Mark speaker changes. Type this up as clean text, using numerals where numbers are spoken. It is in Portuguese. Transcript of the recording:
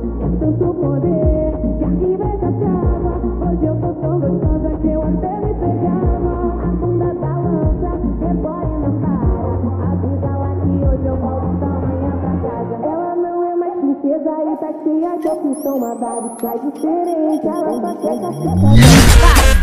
Speaker 1: É tanto poder que a inveja acaba. Hoje eu tô tão gostosa que eu até me pegava. A bunda balança, rebola e não para. Avisa lá que hoje eu volto da manhã pra casa. Ela não é mais princesa e tá cheia de opção. Uma vibe sai diferente, ela só quer caceta.